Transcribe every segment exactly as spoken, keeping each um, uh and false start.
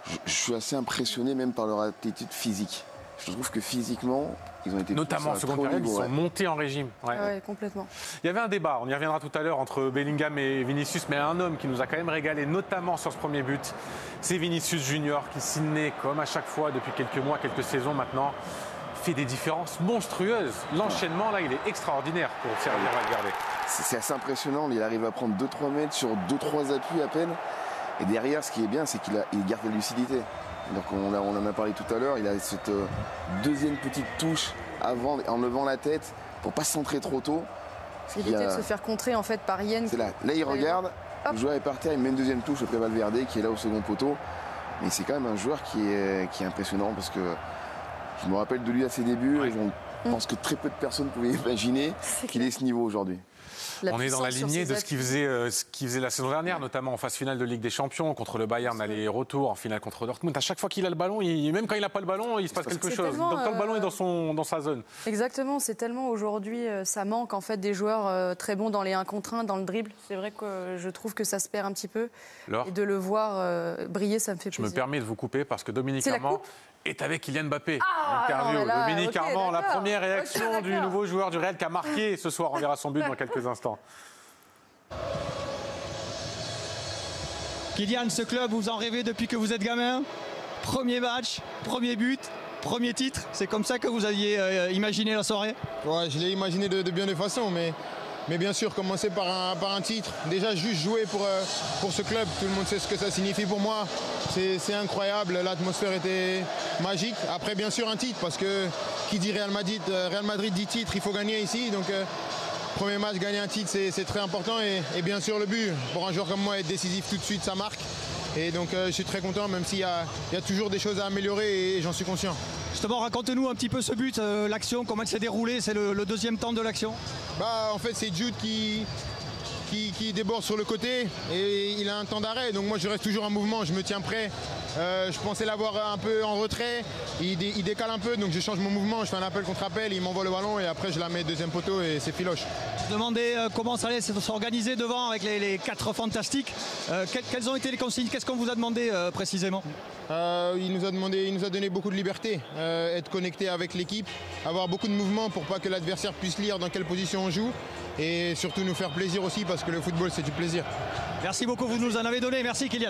je, je suis assez impressionné même par leur attitude physique. Je trouve que physiquement, ils ont été notamment en seconde période, ils sont ouais. montés en régime. Ouais. Ouais, complètement. Il y avait un débat, on y reviendra tout à l'heure, entre Bellingham et Vinicius, mais un homme qui nous a quand même régalé, notamment sur ce premier but, c'est Vinicius Junior, qui Sydney, comme à chaque fois depuis quelques mois, quelques saisons maintenant, fait des différences monstrueuses. L'enchaînement, là, il est extraordinaire pour Sergio Valverde. C'est assez impressionnant, il arrive à prendre deux trois mètres sur deux trois appuis à peine. Et derrière, ce qui est bien, c'est qu'il il garde la lucidité. Donc on, a, on en a parlé tout à l'heure, il a cette euh, deuxième petite touche avant, en levant la tête pour pas se centrer trop tôt. Il éviter a... de se faire contrer en fait par Yen. C'est là, là il regarde, hop. Le joueur est par terre, il met une deuxième touche auprès Valverde qui est là au second poteau. Mais c'est quand même un joueur qui est, qui est impressionnant parce que je me rappelle de lui à ses débuts ouais. et je pense que très peu de personnes pouvaient imaginer qu'il ait ce niveau aujourd'hui. La On est dans la lignée de ce qu'il faisait, euh, ce qu'il faisait la saison dernière, notamment en phase finale de Ligue des Champions contre le Bayern, aller-retour, en finale contre Dortmund. À chaque fois qu'il a le ballon, il, même quand il n'a pas le ballon, il se passe quelque chose. Tellement, Donc, quand euh... le ballon est dans, son, dans sa zone. Exactement, c'est tellement aujourd'hui, euh, ça manque en fait des joueurs euh, très bons dans les un contre un, dans le dribble. C'est vrai que euh, je trouve que ça se perd un petit peu. Laure, et de le voir euh, briller, ça me fait je plaisir. Je me permets de vous couper parce que Dominique Armand est avec Kylian Mbappé. Ah, Interview. non, là, Dominique okay, Armand, la première réaction okay, du nouveau joueur du Real qui a marqué ce soir. On verra son but dans quelques instants. Kylian, ce club, vous en rêvez depuis que vous êtes gamin. Premier match, premier but, premier titre. C'est comme ça que vous aviez euh, imaginé la soirée? Ouais, je l'ai imaginé de, de bien des façons, mais, mais bien sûr, commencer par un, par un titre. Déjà, juste jouer pour, euh, pour ce club, tout le monde sait ce que ça signifie pour moi. C'est incroyable, l'atmosphère était magique. Après, bien sûr, un titre, parce que qui dit Real Madrid, Real Madrid dit titre, il faut gagner ici. Donc, euh, premier match, gagner un titre, c'est très important. Et, et bien sûr, le but. Pour un joueur comme moi, être décisif tout de suite, ça marque. Et donc, euh, je suis très content, même s'il y, y a toujours des choses à améliorer et, et j'en suis conscient. Justement, raconte-nous un petit peu ce but, euh, l'action, comment elle s'est déroulée. C'est le, le deuxième temps de l'action. Bah, en fait, c'est Jude qui, qui, qui déborde sur le côté et il a un temps d'arrêt. Donc moi, je reste toujours en mouvement, je me tiens prêt. Euh, je pensais l'avoir un peu en retrait. Il, dé, il décale un peu, donc je change mon mouvement. Je fais un appel contre appel, il m'envoie le ballon et après, je la mets deuxième poteau et c'est filoche. Je demandais euh, comment ça allait s'organiser devant avec les, les quatre fantastiques. Euh, que, quelles ont été les consignes? Qu'est-ce qu'on vous a demandé euh, précisément? euh, il, nous a demandé, il nous a donné beaucoup de liberté. Euh, être connecté avec l'équipe, avoir beaucoup de mouvements pour pas que l'adversaire puisse lire dans quelle position on joue. Et surtout nous faire plaisir aussi parce que le football, c'est du plaisir. Merci beaucoup, vous nous en avez donné. Merci Kylian.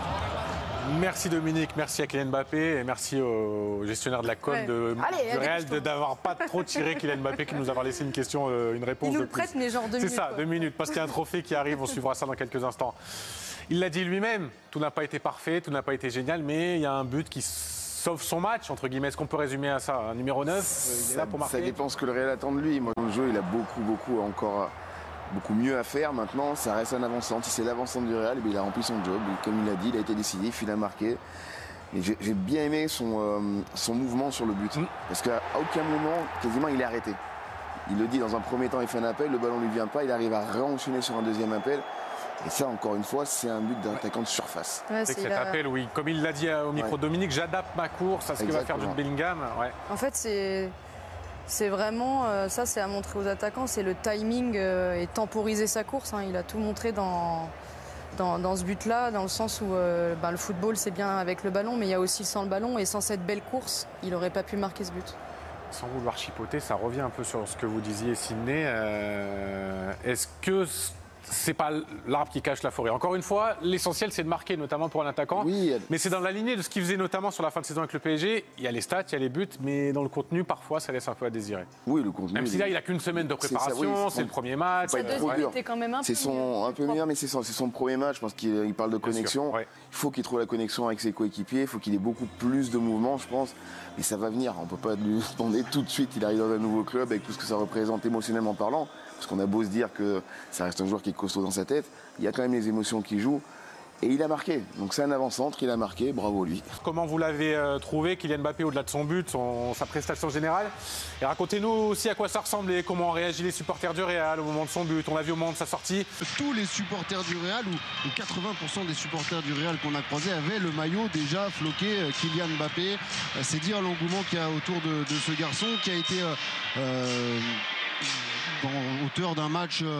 Merci Dominique, merci à Kylian Mbappé et merci au gestionnaire de la com ouais. de, Allez, du Real d'avoir pas trop tiré Kylian Mbappé qui nous avoir laissé une question, euh, une réponse. Il nous de le prête, mais genre deux minutes. C'est ça, quoi. deux minutes, parce qu'il y a un trophée qui arrive, on suivra ça dans quelques instants. Il l'a dit lui-même, tout n'a pas été parfait, tout n'a pas été génial, mais il y a un but qui sauve son match, entre guillemets. Est-ce qu'on peut résumer à ça? Un numéro neuf, il est là pour marquer. Ça dépend ce que le Real attend de lui. Moi, dans le jeu, il a beaucoup, beaucoup encore... beaucoup mieux à faire maintenant, ça reste un avant-centre. Si c'est l'avant-centre du Real, il a rempli son job. Comme il a dit, il a été décisif, il a marqué. J'ai bien aimé son, euh, son mouvement sur le but. Mmh. Parce qu'à aucun moment, quasiment, il est arrêté. Il le dit, dans un premier temps, il fait un appel, le ballon ne lui vient pas, il arrive à réenchaîner sur un deuxième appel. Et ça, encore une fois, c'est un but d'un attaquant de surface. Ouais, c'est cet la... appel, oui. Comme il l'a dit au micro ouais. Dominique, j'adapte ma course à ce que va faire Jude Bellingham. Ouais. En fait, c'est... C'est vraiment, euh, ça c'est à montrer aux attaquants, c'est le timing euh, et temporiser sa course. Hein. Il a tout montré dans, dans, dans ce but-là, dans le sens où euh, bah, le football c'est bien avec le ballon, mais il y a aussi sans le ballon. Et sans cette belle course, il n'aurait pas pu marquer ce but. Sans vouloir chipoter, ça revient un peu sur ce que vous disiez, Sydney. Euh, Est-ce que c'est pas l'arbre qui cache la forêt? Encore une fois, l'essentiel c'est de marquer, notamment pour un attaquant. Oui, elle... Mais c'est dans la lignée de ce qu'il faisait notamment sur la fin de saison avec le P S G. Il y a les stats, il y a les buts, mais dans le contenu, parfois, ça laisse un peu à désirer. Oui, le contenu. Même si là, il n'a qu'une semaine de préparation, c'est oui, le premier match. Sa deuxième était quand même un peu C'est son un peu meilleur, mais c'est son, son premier match. Je pense qu'il parle de connexion. Ouais. Il faut qu'il trouve la connexion avec ses coéquipiers. Il faut qu'il ait beaucoup plus de mouvements, je pense. Mais ça va venir. On ne peut pas lui demander tout de suite. Il arrive dans un nouveau club avec tout ce que ça représente émotionnellement parlant. Parce qu'on a beau se dire que ça reste un joueur qui est costaud dans sa tête, il y a quand même les émotions qui jouent. Et il a marqué. Donc c'est un avant-centre, il a marqué, bravo lui. Comment vous l'avez euh, trouvé, Kylian Mbappé, au-delà de son but, son, sa prestation générale? Et racontez-nous aussi à quoi ça ressemblait, comment ont réagi les supporters du Real au moment de son but. On l'a vu au moment de sa sortie. Tous les supporters du Real, ou quatre-vingts pour cent des supporters du Real qu'on a croisés, avaient le maillot déjà floqué euh, Kylian Mbappé. Euh, c'est dire l'engouement qu'il y a autour de, de ce garçon qui a été... Euh, euh, dans hauteur d'un match euh,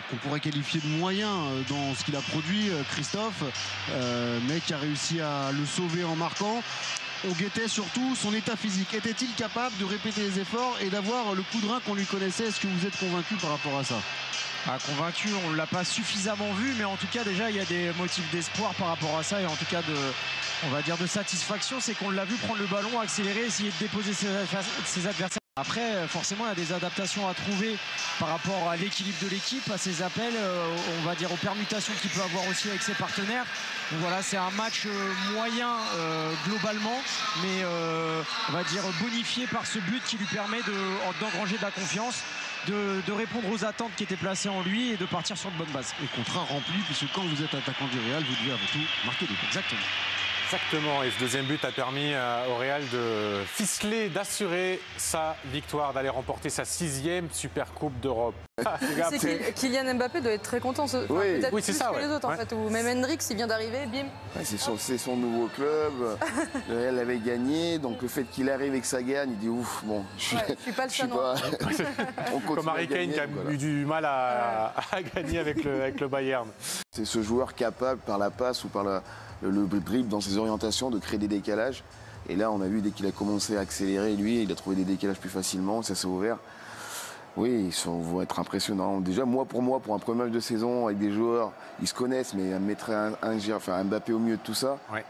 qu'on pourrait qualifier de moyen dans ce qu'il a produit, Christophe, euh, mais qui a réussi à le sauver en marquant. On guettait surtout son état physique. Était-il capable de répéter les efforts et d'avoir le coup de rein qu'on lui connaissait? Est-ce que vous êtes convaincu par rapport à ça? Ah, convaincu, on ne l'a pas suffisamment vu, mais en tout cas déjà il y a des motifs d'espoir par rapport à ça, et en tout cas de, on va dire de satisfaction, c'est qu'on l'a vu prendre le ballon, accélérer, essayer de déposer ses, ses adversaires. Après, forcément, il y a des adaptations à trouver par rapport à l'équilibre de l'équipe, à ses appels, euh, on va dire aux permutations qu'il peut avoir aussi avec ses partenaires. Donc voilà, c'est un match euh, moyen euh, globalement, mais euh, on va dire bonifié par ce but qui lui permet de, d'engranger de la confiance. De, de répondre aux attentes qui étaient placées en lui et de partir sur de bonnes bases. Et contrat rempli, puisque quand vous êtes attaquant du Real, vous devez avant tout marquer des buts. Exactement. Exactement, et ce deuxième but a permis au Real de ficeler, d'assurer sa victoire, d'aller remporter sa sixième Supercoupe d'Europe. Ah, c'est Kylian Mbappé doit être très content, ce... enfin, oui, peut-être oui, c'est plus ça, que ouais. les autres ouais. en fait, ou même Hendrix, il vient d'arriver, bim. Ouais, c'est son, son nouveau club, le Real avait gagné, donc le fait qu'il arrive et que ça gagne, il dit ouf, bon, je ouais, suis pas le chat noir. Comme Harry Kane qui a voilà. eu du mal à, à gagner avec le, avec le Bayern. C'est ce joueur capable par la passe ou par la, le, le dribble dans ses orientations de créer des décalages. Et là, on a vu dès qu'il a commencé à accélérer, lui, il a trouvé des décalages plus facilement, ça s'est ouvert. Oui, ils sont, vont être impressionnants. Déjà, moi, pour moi, pour un premier match de saison avec des joueurs, ils se connaissent, mais mettre un, un, enfin, un Mbappé au milieu de tout ça. Ouais.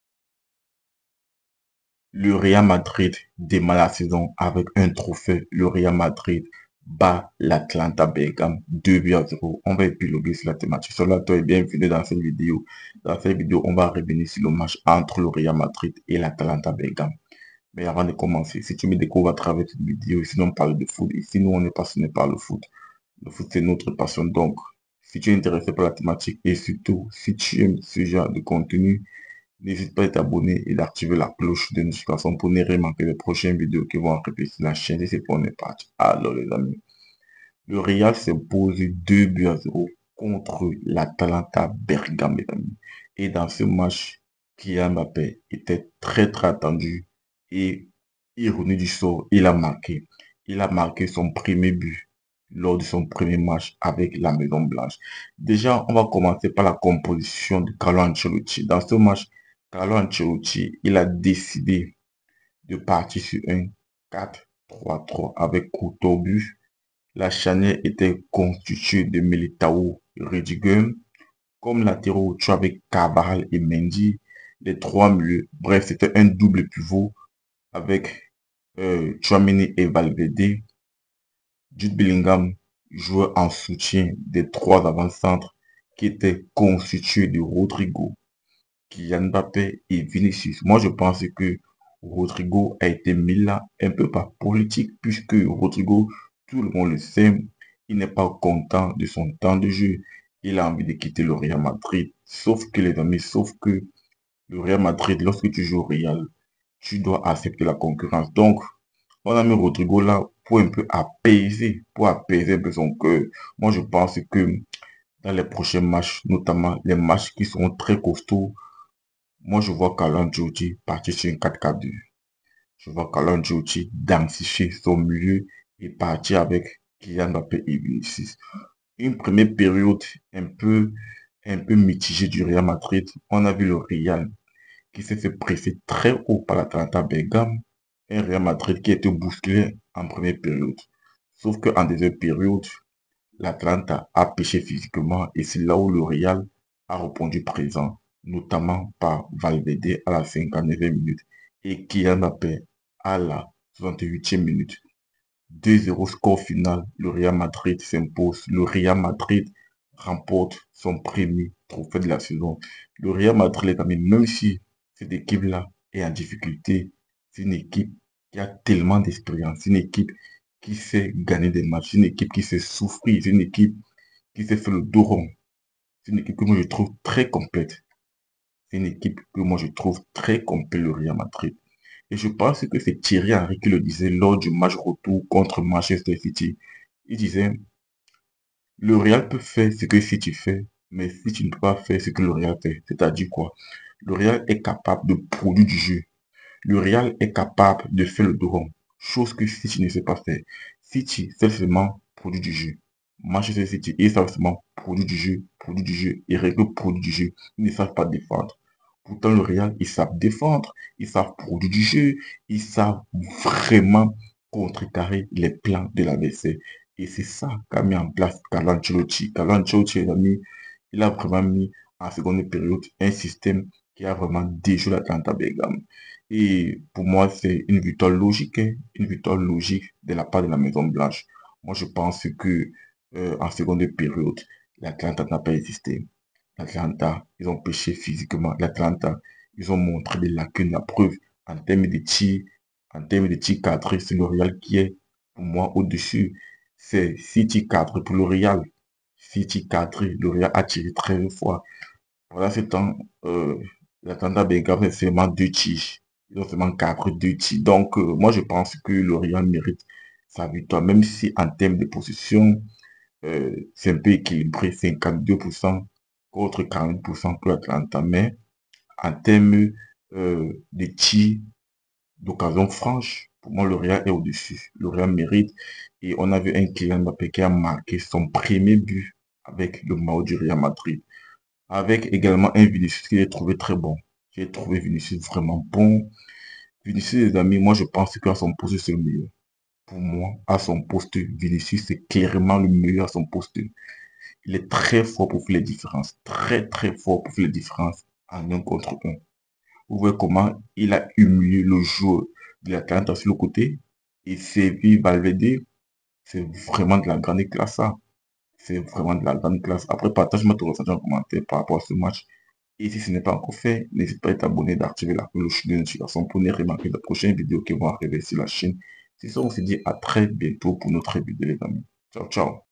Le Real Madrid démarre la saison avec un trophée. Le Real Madrid bat l'Atalanta Bergame deux buts à zéro. On va épiloguer sur la thématique. Cela toi et bienvenue dans cette vidéo. Dans cette vidéo, on va revenir sur le match entre le Real Madrid et l'Atalanta Bergame. Mais avant de commencer, si tu me découvres à travers cette vidéo, ici on parle de foot, ici nous on est passionné par le foot. Le foot c'est notre passion, donc si tu es intéressé par la thématique et surtout si tu aimes ce genre de contenu, n'hésite pas à t'abonner et d'activer la cloche de notification pour ne rien manquer les prochaines vidéos qui vont arriver sur la chaîne. Et c'est pour ne pas. Alors les amis, le Real s'impose deux buts à zéro contre l'Atalanta Bergame, les amis. Et dans ce match, Kylian Mbappé était très très attendu. Et ironie du sort, il a marqué. Il a marqué son premier but lors de son premier match avec la Maison Blanche. Déjà, on va commencer par la composition de Carlo Ancelotti. Dans ce match, Carlo Ancelotti, il a décidé de partir sur un quatre trois trois avec Couto au but. La charnière était constituée de Militao et Rudiger. Comme latéraux, tu avais Carvajal et Mendy, les trois milieux. Bref, c'était un double pivot avec euh, Tchouaméni et Valverde. Jude Bellingham jouait en soutien des trois avant-centres qui étaient constitués de Rodrigo, Kylian Mbappé et Vinicius. Moi, je pense que Rodrigo a été mis là un peu par politique, puisque Rodrigo, tout le monde le sait, il n'est pas content de son temps de jeu. Il a envie de quitter le Real Madrid. Sauf que les amis, sauf que le Real Madrid, lorsque tu joues au Real, tu dois accepter la concurrence. Donc, on a mis Rodrigo là pour un peu apaiser, pour apaiser un peu son cœur. Moi, je pense que dans les prochains matchs, notamment les matchs qui seront très costauds, moi, je vois Carlo Ancelotti partir sur un quatre quatre deux. Je vois Carlo Ancelotti densifier son milieu et partir avec Kylian Mbappé et Vinicius. Une première période un peu, un peu mitigée du Real Madrid. On a vu le Real qui s'est fait presser très haut par l'Atalanta Bergame. Un Real Madrid qui a été bousculé en première période. Sauf qu'en deuxième période, l'Atalanta a pêché physiquement et c'est là où le Real a répondu présent, notamment par Valverde à la cinquante-neuvième minute et Kylian Mbappé à la soixante-huitième minute. deux zéro score final, le Real Madrid s'impose. Le Real Madrid remporte son premier trophée de la saison. Le Real Madrid, les amis, même si cette équipe-là est en difficulté, c'est une équipe qui a tellement d'expérience, c'est une équipe qui sait gagner des matchs, c'est une équipe qui sait souffrir, c'est une équipe qui sait faire le dos rond. C'est une équipe que moi je trouve très complète. C'est une équipe que moi je trouve très complète, le Real Madrid. Et je pense que c'est Thierry Henry qui le disait lors du match retour contre Manchester City. Il disait, le Real peut faire ce que City fait, mais si tu ne peux pas faire ce que le Real fait, c'est-à-dire quoi? Le Real est capable de produire du jeu. Le Real est capable de faire le dos rond, chose que City ne sait pas faire. City sait seulement produire du jeu. Manchester City, ils savent seulement produit du jeu, produit du jeu, et règle produit du jeu. Ils ne savent pas défendre. Pourtant, le Real, ils savent défendre, ils savent produire du jeu, ils savent vraiment contrecarrer les plans de l'adversaire. Et c'est ça qu'a mis en place Carlo Ancelotti. Carlo Ancelotti, les amis, il a vraiment mis en seconde période un système qui a vraiment déjoué l'Atalanta Bergame. Et pour moi, c'est une victoire logique, hein, une victoire logique de la part de la Maison Blanche. Moi, je pense que euh, en seconde période, l'Atalanta n'a pas existé. L'Atlanta, ils ont pêché physiquement. L'Atlanta, ils ont montré des lacunes. La preuve, en termes de tir, en termes de tir cadré, c'est le Real qui est, pour moi, au-dessus. C'est six tirs cadrés pour le Real. six tirs cadrés. Le Real a tiré treize fois. Pendant ce temps, euh, l'Atlanta Bergame, c'est seulement deux tirs. Ils ont seulement cadré deux tirs. Donc, euh, moi, je pense que le Real mérite sa victoire, même si en termes de position, euh, c'est un peu équilibré, cinquante-deux pour cent contre quarante pour cent pour l'Atlanta. Mais en termes euh, de tirs, d'occasion franche, pour moi, le Real est au-dessus. Le Real mérite. Et on a vu un Kylian Mbappé qui a marqué son premier but avec le maillot du Real Madrid. Avec également un Vinicius qui j'ai trouvé très bon. J'ai trouvé Vinicius vraiment bon. Vinicius, les amis, moi, je pense qu'à son poste, c'est le meilleur. Pour moi, à son poste, Vinicius, c'est clairement le meilleur à son poste. Il est très fort pour faire les différences. Très, très fort pour faire les différences en un contre un. Vous voyez comment il a humilié le joueur de l'Atalanta sur le côté. Et Sévi Valverde, c'est vraiment de la grande classe, ça. C'est vraiment de la grande classe. Après, partage-moi ton ressenti en commentaire par rapport à ce match. Et si ce n'est pas encore fait, n'hésite pas à t'abonner, d'activer la cloche de notification pour ne remarquer les prochaines vidéos qui vont arriver sur la chaîne. C'est ça, on se dit à très bientôt pour notre vidéo, les amis. Ciao, ciao.